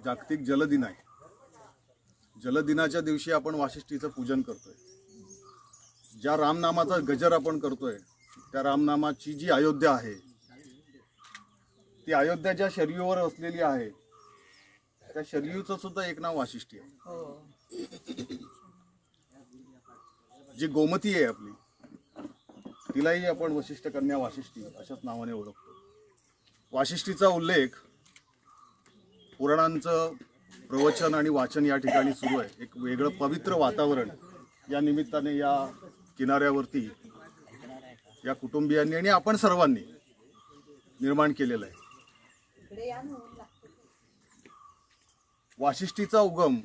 जागतिक जलदिन आहे। जलदिनाच्या दिवशी आपण वाशिष्ठीचं पूजन करतोय। ज्या रामनामाचा गजर आपण करतोय त्या रामनामाची जी अयोध्या आहे ती अयोध्या ज्या शरीवर असलेली आहे त्या शरीयूचं सुद्धा एक नाव वाशिष्ठी आहे। जी गोमती आहे आपली तिलाही आपण वशिष्ठ कन्या वाशिष्ठी अशाच नावाने ओळखतो। वाशिष्ठीचा उल्लेख पुराणांचं प्रवचन आणि वाचन या ठिकाणी सुरू आहे। एक वेगळं पवित्र वातावरण या निमित्ताने या किनाऱ्यावरती या कुटुंबियांनी आणि आपण सर्वांनी निर्माण केलेलं आहे। वाशिष्ठीचा उगम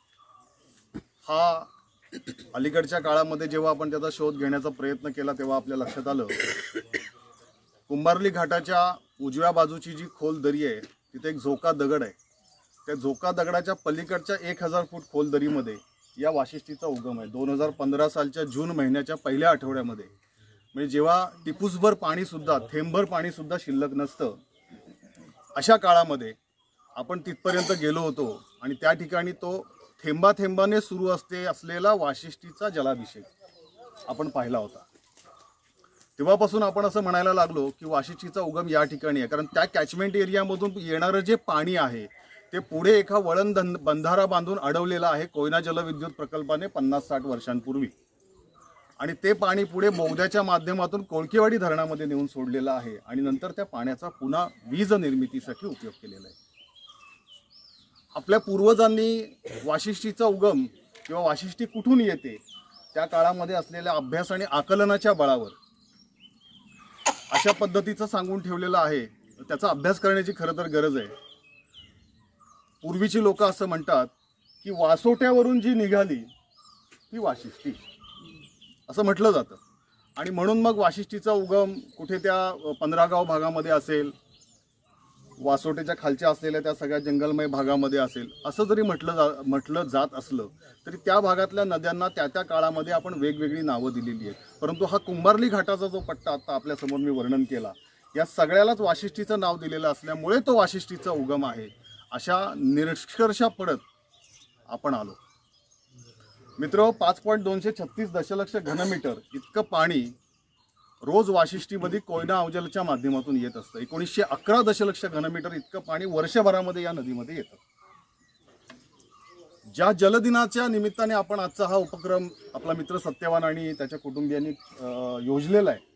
हा अलीकडच्या काळामध्ये जेव्हा आपण त्याचा शोध घेण्याचा प्रयत्न केला तेव्हा आपल्या लक्षात आलं कुंभार्ली घाटाच्या उजव्या बाजूची जी खोल दरी आहे तिथे एक झोका दगड आहे। त्या झोका दगडाच्या पलीकडच्या 1000 फूट खोल दरीमध्ये या वाशिष्ठीचा उगम आहे। 2015 सालच्या जून महिन्याच्या पहिल्या आठवड्यामध्ये, म्हणजे जेव्हा टिपूसभर पाणी सुद्धा थेंबभर पाणी सुद्धा शिल्लक नसतं अशा काळामध्ये आपण तिथपर्यंत गेलो होतो आणि त्या ठिकाणी तो थेंबा थेंबाने सुरू असलेला वाशिष्ठीचा जलाभिषेक आपण पाहिला होता। तेव्हापासून आपण असं म्हणायला लागलो की वाशिष्ठीचा उगम या ठिकाणी आहे, कारण त्या कॅचमेंट एरियामधून येणारं जे पाणी आहे ते पुढे एका वळण बंधारा बांधून अडवलेलं आहे कोयना जलविद्युत प्रकल्पाने 50-60 वर्षांपूर्वी, आणि ते पाणी पुढे बोगद्याच्या माध्यमातून कोळकेवाडी धरणामध्ये नेऊन सोडलेलं आहे आणि नंतर त्या पाण्याचा पुन्हा वीज निर्मितीसाठी उपयोग केलेला आहे। आपल्या पूर्वजांनी वाशिष्ठीचा उगम किंवा वाशिष्ठी कुठून येते त्या काळामध्ये असलेल्या अभ्यास आणि आकलनाच्या बळावर अशा पद्धतीचं सांगून ठेवलेलं आहे। त्याचा अभ्यास करण्याची खरं तर गरज आहे। पूर्वीची लोक असं म्हणतात की वासोट्यावरून जी निघाली ती वाशिष्ठी असं म्हटलं जातं, आणि म्हणून मग वाशिष्ठीचा उगम कुठे त्या 15 गाव भागामध्ये असेल, वासोट्याच्या खालच्या असलेल्या त्या सगळ्या जंगलमय भागामध्ये असेल, असं जरी म्हटलं जात असलं तरी त्या भागातल्या नद्यांना त्या त्या काळामध्ये आपण वेगवेगळी नावं दिलेली आहेत। परंतु हा कुंभार्ली घाटाचा जो पट्टा आता आपल्यासमोर मी वर्णन केला या सगळ्यालाच वाशिष्ठीचं नाव दिलेलं असल्यामुळे तो वाशिष्ठीचा उगम आहे अशा निष्कर्षा पडत आपण आलो। मित्र, 5.236 दशलक्ष घनमीटर इतकं पाणी रोज वाशिष्ठीमध्ये कोयना अवजलच्या माध्यमातून येत असतं। 1911 दशलक्ष घनमीटर इतकं पाणी वर्षभरामध्ये या नदीमध्ये येतं। ज्या जलदिनाच्या निमित्ताने आपण आजचा हा उपक्रम आपला मित्र सत्यवान आणि त्याच्या कुटुंबियांनी योजलेला आहे,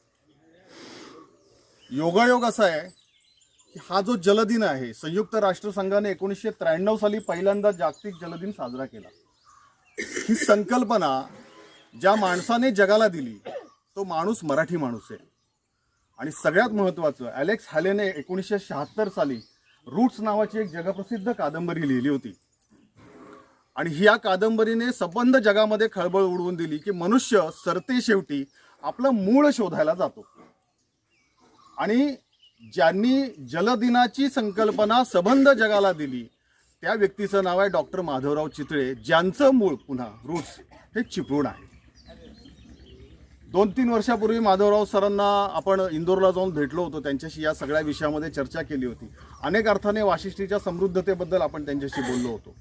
योगायोग असा आहे की हा जो जलदिन आहे संयुक्त राष्ट्रसंघाने 1993 साली पहिल्यांदा जागतिक जलदिन साजरा केला। ही संकल्पना ज्या माणसाने जगाला दिली तो माणूस मराठी माणूस आहे, आणि सगळ्यात महत्त्वाचं अलेक्स हॅलेने 1976 साली रूट्स नावाची एक जगप्रसिद्ध कादंबरी लिहिली होती, आणि ह्या कादंबरीने संबंध जगामध्ये खळबळ उडवून दिली की मनुष्य सरते शेवटी आपलं मूळ शोधायला जातो। आणि ज्यांनी जलदिनाची संकल्पना संबंध जगाला दिली त्या व्यक्तीचं नाव आहे डॉक्टर माधवराव चितळे, ज्यांचं मूळ पुन्हा रूट्स हे चिपळूण आहे। 2-3 वर्षापूर्वी माधवराव सरांना आपण इंदोरला जाऊन भेटलो होतो, त्यांच्याशी या सगळ्या विषयामध्ये चर्चा केली होती। अनेक अर्थाने वाशिष्ठीच्या समृद्धतेबद्दल आपण त्यांच्याशी बोललो होतो।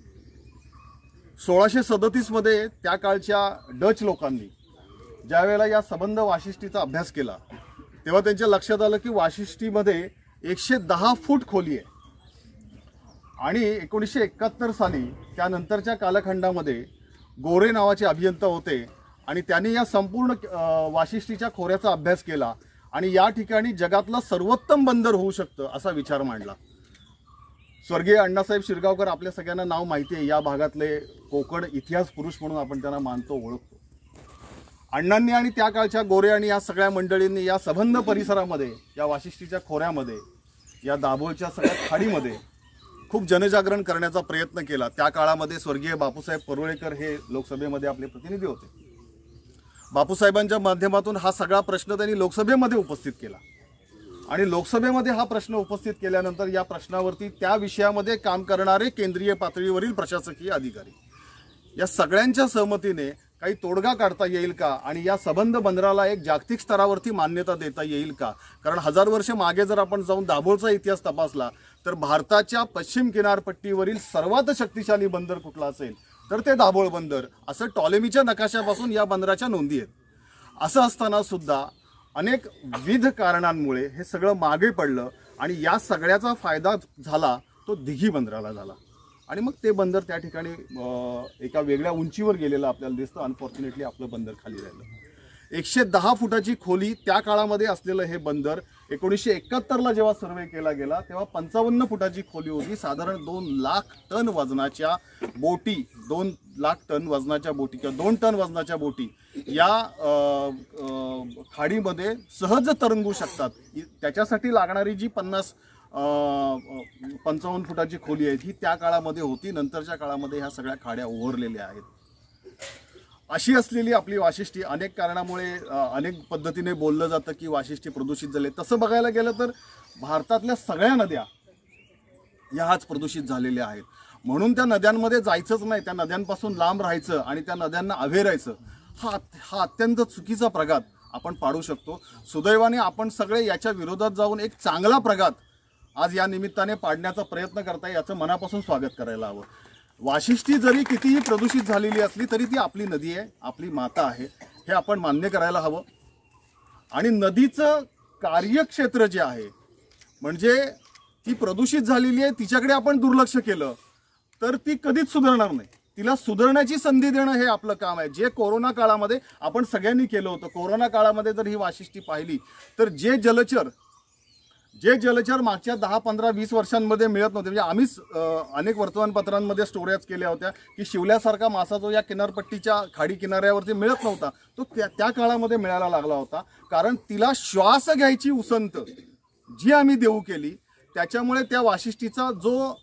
1637 मध्ये त्या काळच्या डच लोकांनी ज्यावेळेला या संबंध वाशिष्ठीचा अभ्यास केला तेव्हा त्यांच्या लक्षात आलं की वाशिष्ठीमध्ये 110 फूट खोली आहे, आणि 1971 साली त्यानंतरच्या कालखंडामध्ये गोरे नावाचे अभियंता होते आणि त्यांनी या संपूर्ण वाशिष्ठीच्या खोऱ्याचा अभ्यास केला आणि या ठिकाणी जगातलं सर्वोत्तम बंदर होऊ शकतं असा विचार मांडला। स्वर्गीय अण्णासाहेब शिरगावकर आपल्या सगळ्यांना नाव माहिती आहे, या भागातले कोकण इतिहास पुरुष म्हणून आपण त्यांना मानतो, ओळखतो। अण्णांनी आणि त्या काळच्या गोरे आणि या सगळ्या मंडळींनी या संबंध परिसरामध्ये, या वाशिष्ठीच्या खोऱ्यामध्ये, या दाभोळच्या सगळ्या खाडीमध्ये खूप जनजागरण करण्याचा प्रयत्न केला। त्या काळामध्ये स्वर्गीय बापूसाहेब परुळेकर हे लोकसभेमध्ये आपले प्रतिनिधी होते। बापूसाहेबांच्या माध्यमातून हा सगळा प्रश्न त्यांनी लोकसभेमध्ये उपस्थित केला, आणि लोकसभेमध्ये हा प्रश्न उपस्थित केल्यानंतर या प्रश्नावरती त्या विषयामध्ये काम करणारे केंद्रीय पातळीवरील प्रशासकीय अधिकारी या सगळ्यांच्या सहमतीने काही तोडगा काढता येईल का आणि या सबंध बंदराला एक जागतिक स्तरावरती मान्यता देता येईल का? कारण 1000 वर्ष मागे जर आपण जाऊन दाभोळचा इतिहास तपासला तर भारताच्या पश्चिम किनारपट्टीवरील सर्वात शक्तिशाली बंदर कुठला असेल तर ते दाभोळ बंदर, असं टॉलेमीच्या नकाशापासून या बंदराच्या नोंदी आहेत। असं असताना सुद्धा अनेक विविध कारणांमुळे हे सगळं मागे पडलं आणि या सगळ्याचा फायदा झाला तो दिघी बंदराला झाला आणि मग ते बंदर त्या ठिकाणी एका वेगळ्या उंचीवर गेलेलं आपल्याला दिसतं। अनफॉर्च्युनेटली आपलं बंदर खाली राहिलं। 110 फुटाची खोली त्या काळामध्ये असलेलं हे बंदर 1971ला जेव्हा सर्वे केला गेला तेव्हा 55 फुटाची खोली होती। साधारण 2 लाख टन वजनाच्या बोटी, 2 लाख टन वजनाच्या बोटी किंवा 2 टन वजनाच्या बोटी या खाडीमध्ये सहज तरंगू शकतात। त्याच्यासाठी लागणारी जी 55 फुटाची खोली आहे ही त्या काळामध्ये होती। नंतरच्या काळामध्ये ह्या सगळ्या खाड्या ओव्हरलेल्या आहेत। अशी असलेली आपली वाशिष्ठी अनेक कारणामुळे अनेक पद्धतीने बोललं जातं की वाशिष्ठी प्रदूषित झाले। तसं बघायला गेलं तर भारतातल्या सगळ्या नद्या ह्याच प्रदूषित झालेल्या आहेत। म्हणून त्या नद्यांमध्ये जायचंच नाही, त्या नद्यांपासून लांब राहायचं आणि त्या नद्यांना अभेरायचं हा अत्यंत चुकीचा प्रघात आपण पाडू शकतो। सुदैवाने आपण सगळे याच्या विरोधात जाऊन एक चांगला प्रघात आज या निमित्ताने पाडण्याचा प्रयत्न करताय, याचं मनापासून स्वागत करायला हवं। वाशिष्ठी जरी कितीही प्रदूषित झालेली असली तरी ती आपली नदी आहे, आपली माता आहे, हे आपण मान्य करायला हवं। आणि नदीचं कार्यक्षेत्र जे आहे म्हणजे ती प्रदूषित झालेली आहे तिच्याकडे आपण दुर्लक्ष केलं तर ती कधीच सुधारणार नाही। तिला सुधारण्याची संधी देणं हे आपलं काम आहे। जे कोरोना काळामध्ये आपण सगळ्यांनी केलं होतं। कोरोना काळामध्ये जर ही वाशिष्ठी पाहिली तर जे जलचर मागच्या 10, 15, 20 वर्षांमध्ये मिळत नव्हते, म्हणजे आम्हीच अनेक वर्तमानपत्रांमध्ये स्टोऱ्याच केल्या होत्या की शिवल्यासारखा मासा जो या किनारपट्टीच्या खाडी किनाऱ्यावरती मिळत नव्हता तो त्या काळामध्ये मिळायला लागला होता। कारण तिला श्वास घ्यायची उसंत जी आम्ही देऊ केली त्याच्यामुळे त्या वाशिष्ठीचा जो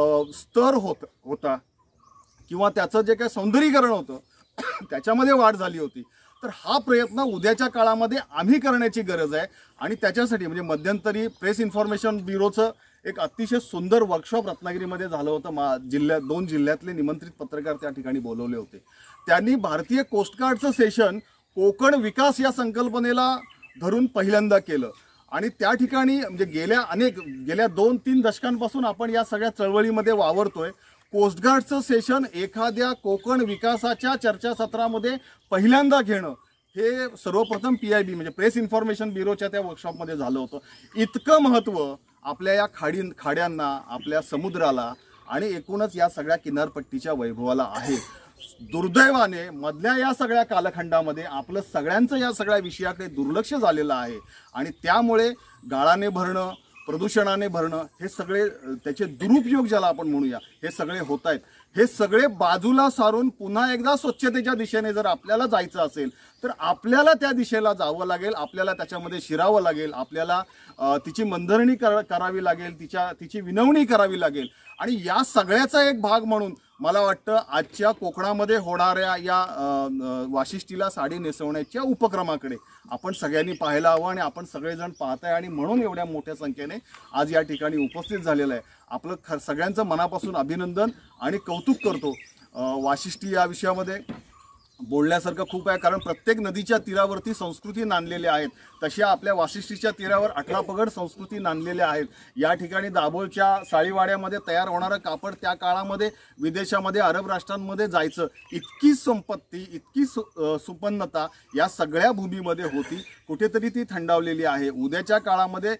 स्तर होता किंवा त्याचं जे काही सौंदर्यीकरण होतं त्याच्यामध्ये वाढ झाली होती। तर हा प्रयत्न उद्याच्या काळामध्ये आम्ही करण्याची गरज आहे आणि त्याच्यासाठी म्हणजे मध्यंतरी प्रेस इन्फॉर्मेशन ब्युरोचं एक अतिशय सुंदर वर्कशॉप रत्नागिरीमध्ये झालं होतं। 2 जिल्ह्यातले निमंत्रित पत्रकार त्या ठिकाणी बोलवले होते। त्यांनी भारतीय कोस्टगार्डचं सेशन कोकण विकास या संकल्पनेला धरून पहिल्यांदा केलं आणि त्या ठिकाणी म्हणजे गेल्या 2-3 दशकांपासून आपण या सगळ्या चळवळीमध्ये वावरतोय। कोस्टगार्डचं सेशन एखाद्या कोकण विकासाच्या चर्चासत्रामध्ये पहिल्यांदा घेणं हे सर्वप्रथम PIB म्हणजे प्रेस इन्फॉर्मेशन ब्युरोच्या त्या वर्कशॉपमध्ये झालं होतं। इतकं महत्त्व आपल्या या खाड्यांना, आपल्या समुद्राला आणि एकूणच या सगळ्या किनारपट्टीच्या वैभवाला आहे। दुर्दैवाने मधल्या या सगळ्या कालखंडामध्ये आपलं सगळ्यांचं या सगळ्या विषयाकडे दुर्लक्ष झालेलं आहे आणि त्यामुळे गाळाने भरणं, प्रदूषणाने भरणं हे सगळे त्याचे दुरुपयोग ज्याला आपण म्हणूया हे सगळे होत आहेत। हे सगळे बाजूला सारून पुन्हा एकदा स्वच्छतेच्या दिशेने जर आपल्याला जायचं असेल तर आपल्याला त्या दिशेला जावं लागेल, आपल्याला त्याच्यामध्ये शिरावं लागेल, आपल्याला तिची मनधरणी करावी लागेल, तिची विनवणी करावी लागेल आणि या सगळ्याचा एक भाग म्हणून मला वाटतं आजच्या कोकणामध्ये होणाऱ्या या वाशिष्ठीला साडी नेसवण्याच्या उपक्रमाकडे आपण सगळ्यांनी पाहायला हवं आणि आपण सगळेजण पाहताय आणि म्हणून एवढ्या मोठ्या संख्येने आज या ठिकाणी उपस्थित झालेलं आहे। आपलं सगळ्यांचं मनापासून अभिनंदन आणि कौतुक करतो। वाशिष्ठी या विषयामध्ये बोलण्यासारखं खूप आहे कारण प्रत्येक नदीच्या तीरावरती संस्कृती नांदलेल्या आहेत, तशा आपल्या वाशिष्ठीच्या तीरावर 18 पगड संस्कृती नांदलेल्या आहेत। या ठिकाणी दाभोळच्या साळीवाड्यामध्ये तयार होणारं कापड त्या काळामध्ये विदेशामध्ये अरब राष्ट्रांमध्ये जायचं, इतकी संपत्ती, इतकी सुपन्नता या सगळ्या भूमीमध्ये होती, कुठेतरी ती थंडावलेली आहे। उद्याच्या काळामध्ये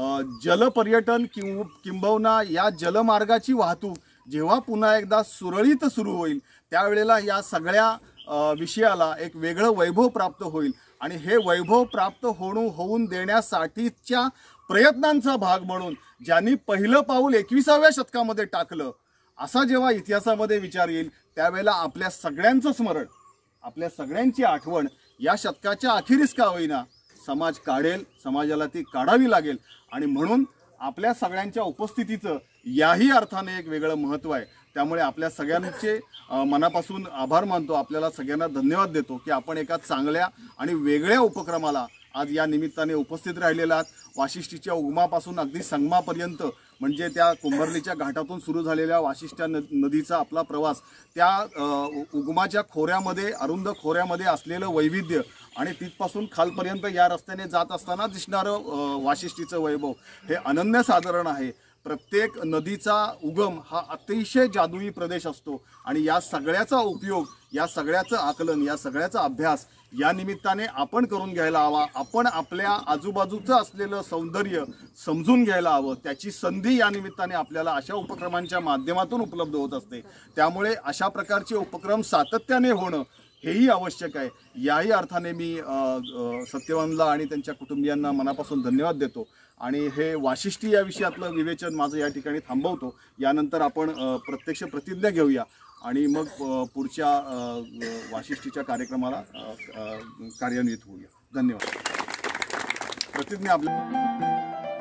जलपर्यटन किंबहुना या जलमार्गाची वाहतूक जेव्हा पुन्हा एकदा सुरळीत सुरू होईल त्यावेळेला या सगळ्या विषयाला एक वेगळं वैभव प्राप्त होईल आणि हे वैभव प्राप्त होऊन देण्यासाठीच्या प्रयत्नांचा भाग म्हणून ज्यांनी पहिलं पाऊल 21व्या शतकामध्ये टाकलं असा जेव्हा इतिहासामध्ये विचार येईल त्यावेळेला आपल्या सगळ्यांचं स्मरण, आपल्या सगळ्यांची आठवण या शतकाच्या अखेरीस का होईना समाज काढेल, समाजाला ती काढावी लागेल आणि म्हणून आपल्या सगळ्यांच्या उपस्थितीचं याही अर्थाने एक वेगळं महत्त्व आहे। त्यामुळे आपल्या सगळ्यांचे मनापासून आभार मानतो, आपल्याला सगळ्यांना धन्यवाद देतो की आपण एका चांगल्या आणि वेगळ्या उपक्रमाला आज या निमित्ताने उपस्थित राहिलेला आहात। वाशिष्ठीच्या उगमापासून अगदी संगमापर्यंत म्हणजे त्या कुंभर्लीच्या घाटातून सुरू झालेल्या वाशिष्ठी नदीचा आपला प्रवास, त्या उगमाच्या खोऱ्यामध्ये, अरुंद खोऱ्यामध्ये असलेलं वैविध्य आणि तिथपासून खालपर्यंत या रस्त्याने जात असताना दिसणारं वाशिष्ठीचं वैभव हे अनन्यसाधारण आहे। प्रत्येक नदीचा उगम हा अतिशय जादुई प्रदेश असतो आणि या सगळ्याचा उपयोग, या सगळ्याचं आकलन, या सगळ्याचा अभ्यास या निमित्ताने आपण करून घ्यायला हवा। आपण आपल्या आजूबाजूचं असलेलं सौंदर्य समजून घ्यायला हवं। त्याची संधी या निमित्ताने आपल्याला अशा उपक्रमांच्या माध्यमातून उपलब्ध होत असते। त्यामुळे अशा प्रकारचे उपक्रम सातत्याने होणं हेही आवश्यक आहे। याही अर्थाने मी सत्यवानला आणि त्यांच्या कुटुंबियांना मनापासून धन्यवाद देतो आणि हे वाशिष्ठी या विषयातलं विवेचन माझं या ठिकाणी थांबवतो। यानंतर आपण प्रत्यक्ष प्रतिज्ञा घेऊया आणि मग पुढच्या वाशिष्ठीच्या कार्यक्रमाला कार्यान्वित होऊया। धन्यवाद। प्रतिज्ञा आपल्या